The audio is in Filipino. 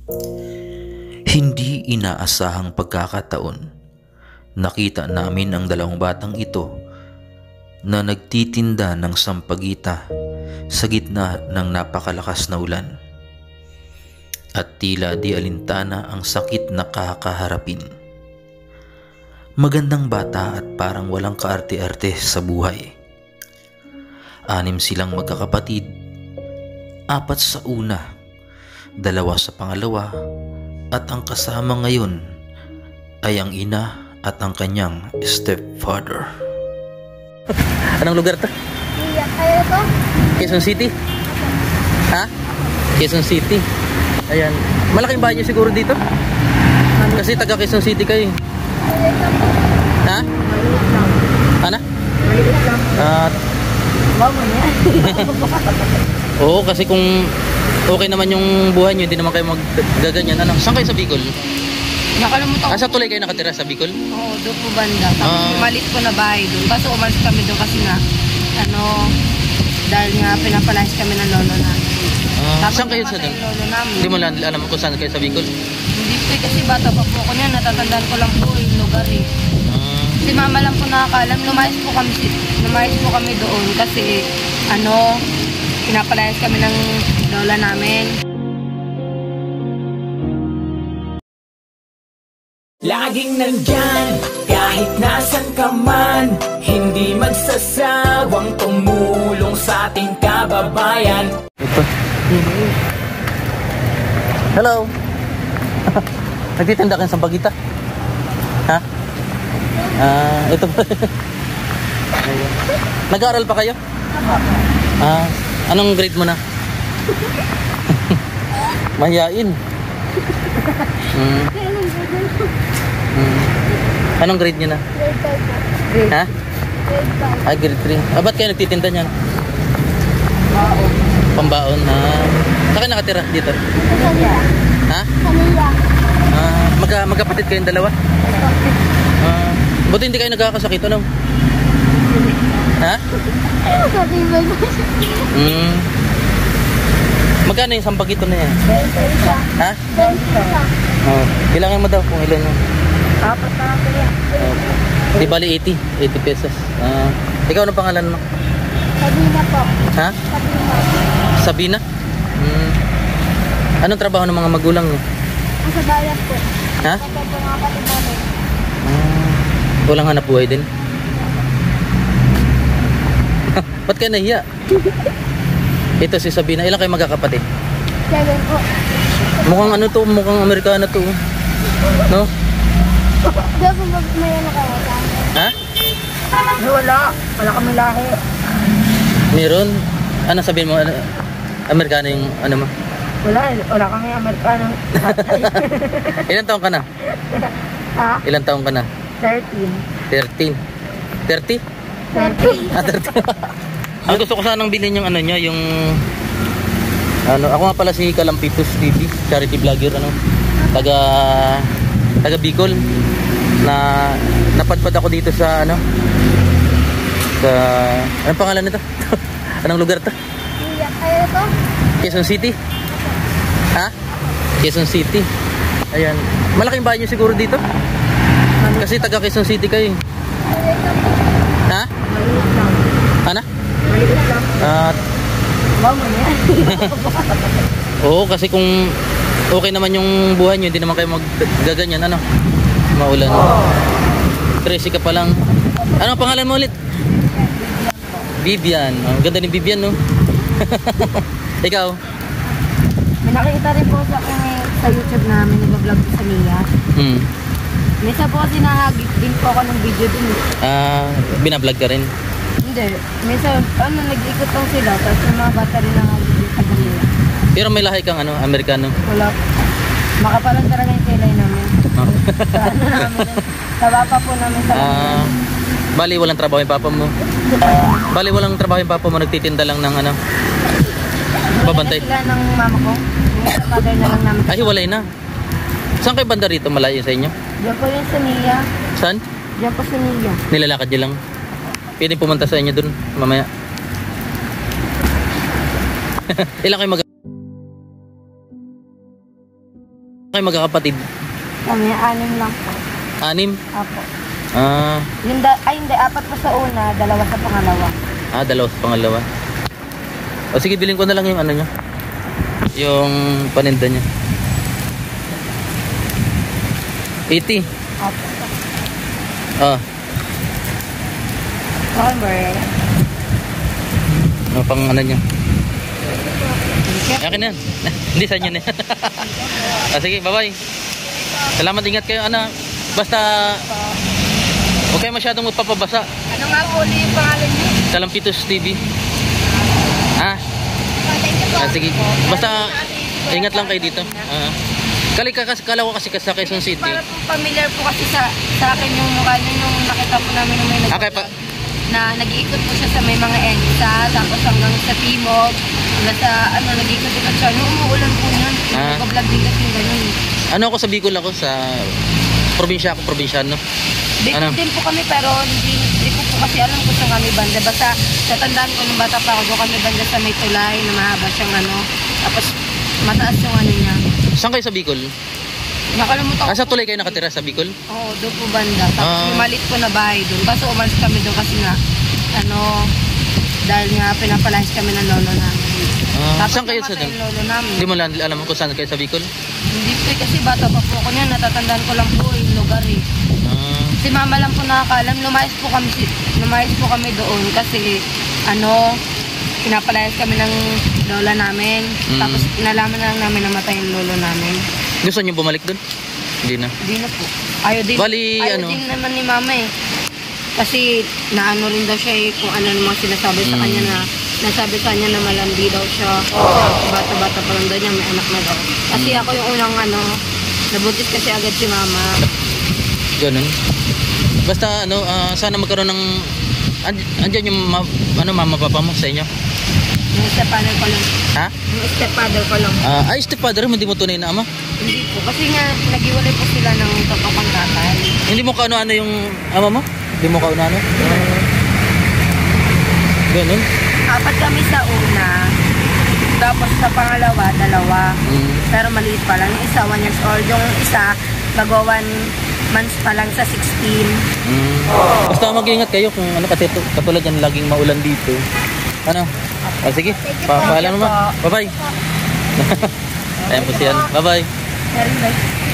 Hindi inaasahang pagkakataon, nakita namin ang dalawang batang ito na nagtitinda ng sampagita sa gitna ng napakalakas na ulan. At tila di alintana ang sakit na kakaharapin. Magandang bata at parang walang kaarte-arte sa buhay. 6 silang magkakapatid, 4 sa una, 2 sa pangalawa, at ang kasama ngayon ay ang ina at ang kanyang stepfather. Anong lugar to? Kaya to? Quezon City? Ha? Quezon City. Ayan. Malaking bahay nyo siguro dito? Kasi taga Quezon City kayo. Ha? Ano? Oo, kasi kung okay naman yung buhay nyo, hindi naman kayo maggaganyan. Ano? Saan kayo sa Bicol? Nakalimutan ko. Sa tulay kayo nakatira sa Bicol? Oo, doon po banda. Tapos umalis ko na bahay doon. Basta umalis kami doon kasi nga, dahil nga pinapalayas kami ng lolo namin. Saan kayo sa doon? Hindi mo lang alam kung saan kayo sa Bicol? Hindi po kasi bata pa po ako niyan. Natatandaan ko lang po yung lugar eh. Si mama lang po nakakaalam. Lumayas po kami doon kasi pinapalayas kami ng lola namin. Laging nandyan, kahit nasan ka man, hindi magsasawang tumulong sa ating kababayan. Ito. Hello. Nagtitinda kayo sa Bagita? Ha? Ito ba? Nag-aaral pa kayo? Anong grade mo na? Mahiyain. Anong grade niyo na? Grade 5. Ha? Grade 3. Ba't kayo nagtitinda niyan? Baon. Pambaon. Saan kayo nakatira dito? Kanila. Ha? Kanila. Magkapatid kayong dalawa? Buti hindi kayo nagkakasakit, ano? Ha? Magkano yung sampagito na yan? 20. Ha? 20. Kailangan mo daw kung ilan yung... 4 na lang po yan. Di bali 80 pesos. Ikaw anong pangalan mo? Sabina po. Ha? Sabina. Sabina? Anong trabaho ng mga magulang mo? Ang sa bayan po. Ha? Kapag po mga kapatid namin. Walang hanap buhay din? Ba't kayo nahiya? Ito si Sabina. Ilan kayo magkakapatid? 7 po. Mukhang mukhang Amerikano to. No? Di po may kayo sa amin. Ha? Wala kami lahi. Meron? Ano sabihin mo? Amerikano yung ano mo? Wala kami Amerikano. Ilan taong ka na? Ha? Ilan taong ka na? 13. 13. 30? 30. 30. Ang gusto ko sanang bilhin yung ano niya, yung ako nga pala si Kalampitos TV, charity vlogger taga Bicol. Napadpad ako dito sa anong pangalan nito? Anong lugar to? Kaya to? Quezon City? Ha? Quezon City. Ayan. Malaking bahay nyo siguro dito? Kasi taga Quezon City kayo. Ha? Ano? Oo, kasi kung okay naman yung buhay nyo, hindi naman kayo maggaganyan, maulan. Crazy ka pa lang. Ano ang pangalan mo ulit? Vivian. Ganda ni Vivian, no? Ikaw? May nakita rin po sa YouTube namin, nag-vlog sa Mia. Minsan po kasi nahagit din po ako ng video din. Binablog ka rin? Hindi. Minsan, nag-ikot lang sila, tapos yung mga bata rin nahagit din sa kanila. Pero may lahi kang Amerikano? Wala. Makapalan talaga yung kilay namin. Sa bapa po namin sa Bali, walang trabaho yung papa mo? Bali, walang trabaho yung papa mo, nagtitinda lang ng babantay? Sila ng mama ko. Yung mother na lang namin. Hiwalay na. Saan kayo banda rito? Malayo sa inyo? Diyan po yung sa Nia. Saan? Diyan po sa Nia. Nilalakad nyo lang? Pwede pumunta sa inyo dun mamaya. Ilan kayo Kayo magkakapatid? Kami, 6 lang po. 6? Apo. Hindi, 4 po sa una, 2 sa pangalawa. 2 sa pangalawa. O sige, bilhin ko na lang yung ano nyo. Yung paninda nyo. 80. Apo. Number. Ano pang ano nyo? Akin na yan. Hindi sa inyo na yan. Sige, bye-bye. Salamat, ingat kayo. Basta huwag kayo masyadong magpapabasa. Ano nga po ulit yung pangalan niyo? Salampitos TV. Sige. Basta ingat lang kayo dito. Kala ko kasi sa Quezon City. Para po familiar po kasi sa akin yung mukha niyo nung nakita po namin nung may na nag-iikot po siya sa may mga EDSA, tapos hanggang sa Timog, hanggang sa nag-iikot-ikot siya. Nung umuulan po yun, nag-vlog din kasi yung ganun. Ako sa Bicol ako, sa probinsya ako, probinsyano. Bicol din po kami, pero hindi ko po kasi alam kung saan kami banda. Basta natandaan ko nung bata pa ako, doon kami banda sa may tulay na mahaba siyang tapos mataas yung niya. Saan kayo sa Bicol? Nakalimutan ko. Sa tulay kayo nakatira sa Bicol? Oo, doon po banda. Tapos lumalit po na bahay doon. Kaso umalis kami doon kasi nga, dahil nga pinapalahis kami ng lolo namin. Saan kayo sa doon? Lolo namin. Hindi mo lang alam kung saan kayo sa Bicol? Hindi po kasi bata pa po ako niyan. Natatandaan ko lang po yung lugar eh. Si mama lang po nakakaalam. Lumayas po kami doon kasi pinapalayas kami ng lola namin. Tapos inalaman na lang namin na matay yung lolo namin. Gusto niyo bumalik doon? Hindi na. Hindi na po. Ayaw din naman ni mama eh. Kasi rin daw siya kung ano naman sinasabi sa kanya na nasabi sa kanya na malandi daw siya. Bata-bata pa lang daw niya, may anak na daw. Kasi ako yung unang nabuntis kasi agad si mama. Ganun. Basta sana magkaroon ng andyan yung mama papa mo sa inyo? Yung stepfather ko lang. Ha? Yung stepfather ko lang. Stepfather mo, hindi mo tunay na ama? Hindi po. Kasi nga, nag-iwalay po sila ng kapapang tatay. Hindi mo kaano-ano yung ama mo? Hindi mo kaano-ano? Ganun? 4 kami sa una. Tapos sa pangalawa, 2. Pero maliit pa lang. Yung isa, 1 years old. Yung isa, mag-1 months pa lang sa 16. Basta mag-iingat kayo kung kasi katulad yan, laging maulan dito. Sige, paalam mo. Bye-bye. Ayan po siyan. Bye-bye. Very nice.